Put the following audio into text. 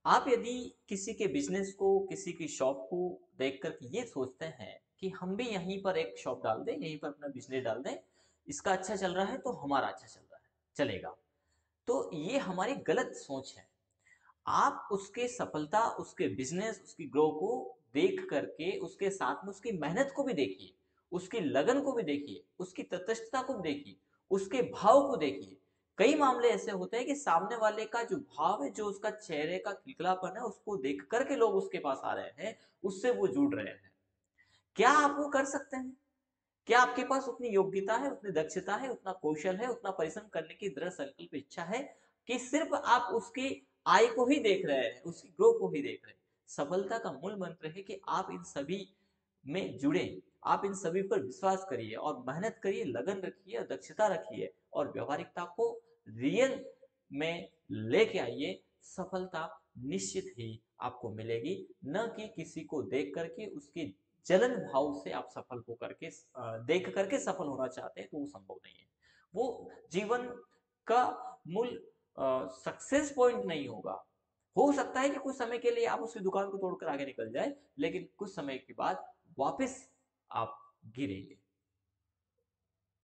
आप यदि किसी के बिजनेस को, किसी की शॉप को देख कर ये सोचते हैं कि हम भी यहीं पर एक शॉप डाल दें, यहीं पर अपना बिजनेस डाल दें, इसका अच्छा चल रहा है तो हमारा अच्छा चल रहा है, चलेगा, तो ये हमारी गलत सोच है। आप उसके सफलता, उसके बिजनेस, उसकी ग्रो को देख करके उसके साथ में उसकी मेहनत को भी देखिए, उसकी लगन को भी देखिए, उसकी तटस्थता को भी देखिए, उसके भाव को देखिए। कई मामले ऐसे होते हैं कि सामने वाले का जो भाव है, जो उसका चेहरे का खिलखिलापन है, उसको देख करके लोग उसके पास आ रहे हैं, उससे वो जुड़ रहे हैं। क्या आप वो कर सकते हैं? क्या आपके पास उतनी योग्यता है, उतनी दक्षता है, उतना कौशल है, उतना परिश्रम करने की दृढ़ संकल्प इच्छा है कि सिर्फ आप उसकी आय को ही देख रहे हैं, उसकी ग्रो को ही देख रहे हैं? सफलता का मूल मंत्र है कि आप इन सभी में जुड़े, आप इन सभी पर विश्वास करिए और मेहनत करिए, लगन रखिए, दक्षता रखिए और व्यवहारिकता को रियल में लेके आइए। सफलता निश्चित ही आपको मिलेगी, न कि किसी को देख करके उसकी जलन भाव से आप सफल हो करके देख करके सफल होना चाहते हैं तो वो संभव नहीं है। वो जीवन का मूल सक्सेस पॉइंट नहीं होगा। हो सकता है कि कुछ समय के लिए आप उसकी दुकान को तोड़कर आगे निकल जाए, लेकिन कुछ समय के बाद वापस आप गिरेंगे।